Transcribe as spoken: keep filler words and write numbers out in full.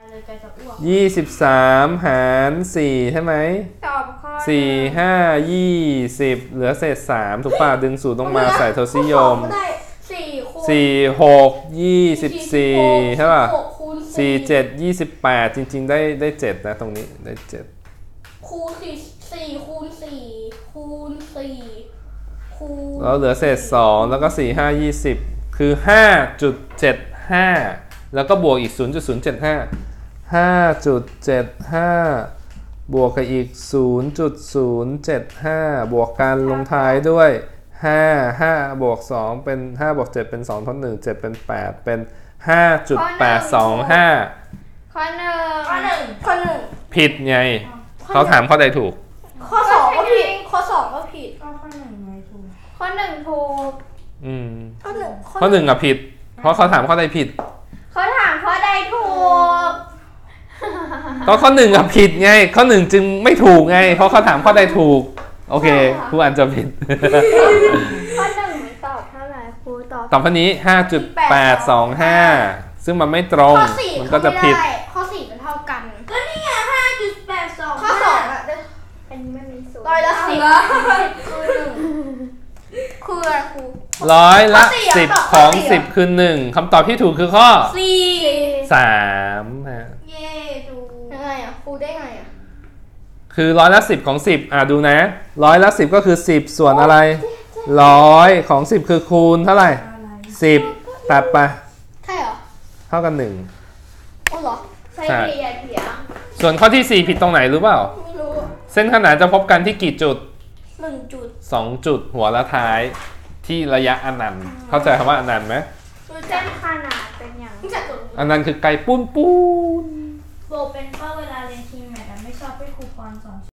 ยี่สิบสามหารสี่ใช่ไหมตอบข้อสี่ห้ายี่สิบเหลือเศษสามถูกป่ะดึงสูตรลงมาใส่ทศนิยมสี่หกยี่สิบสี่ใช่ป่ะสี่เจ็ดยี่สิบแปดจริงๆได้ได้เจ็ดนะตรงนี้ได้เจ็ดคูณสี่สี่คูณสี่คูณสี่คูณแล้วเหลือเศษสองแล้วก็สี่ห้ายี่สิบคือห้าจุดเจ็ดห้าแล้วก็บวกอีก ศูนย์จุดศูนย์เจ็ดห้า ห้าจุดเจ็ดห้า บวกกับอีก ศูนย์จุดศูนย์เจ็ดห้า บวกกันลงท้ายด้วยห้า ห้าบวกสองเป็นห้าบวกเจ็ดเป็นสองทดหนึ่ง เจ็ดเป็นแปดเป็น ห้าจุดแปดสองห้าข้อหนึ่งข้อหนึ่งข้อหนึ่งผิดไงเขาถามข้อใดถูกข้อสองก็ผิดข้อสองก็ผิดข้อหนึ่งไม่ถูกข้อหนึ่งถูกอืมข้อหนึ่งข้อหนึ่งอ่ะผิดเพราะเขาถามข้อใดผิดเขาถามข้อใดถูกก็ข้อหนึ่งอะผิดไงข้อหนึ่งจึงไม่ถูกไงเพราะเขาถามข้อใดถูกโอเคครูอ่านจะผิดข้อหนึ่งตอบเท่าไหร่ครูตอบตอบข้อนี้ ห้าจุดแปดสองห้า ซึ่งมันไม่ตรงมันก็จะผิดข้อสี่เป็นเท่ากันก็นี่ไง ห้าจุดแปดสอง ข้อสองอ่ะอันนี้ไม่มีศูนย์ร้อยละสิบคือหนึ่งคืออะไรครูร้อยละสิบของสิบคือหนึ่งคำตอบที่ถูกคือข้อสี่สามฮะเย่ดูยังไงอ่ะครูได้ไงอ่ะคือร้อยละสิบของสิบอ่ะดูนะร้อยละสิบก็คือสิบส่วนอะไรร้อยของสิบคือคูณเท่าไหร่สิบตัดไปใช่เหรอเท่ากันหนึ่งอ๋อเหรอใช่เพียเพียส่วนข้อที่สี่ผิดตรงไหนรู้เปล่าไม่รู้เส้นขนานจะพบกันที่กี่จุดหนึ่งจุดสองจุดหัวและท้ายที่ระยะอนันต์เข้าใจคำว่าอนันต์ไหมเส้นขนานเป็นอย่างอนันต์คือไกลปูนปูนโบเป็นเพราะเวลาเรียนทีมแมทไม่ชอบให้ครูปอนสอน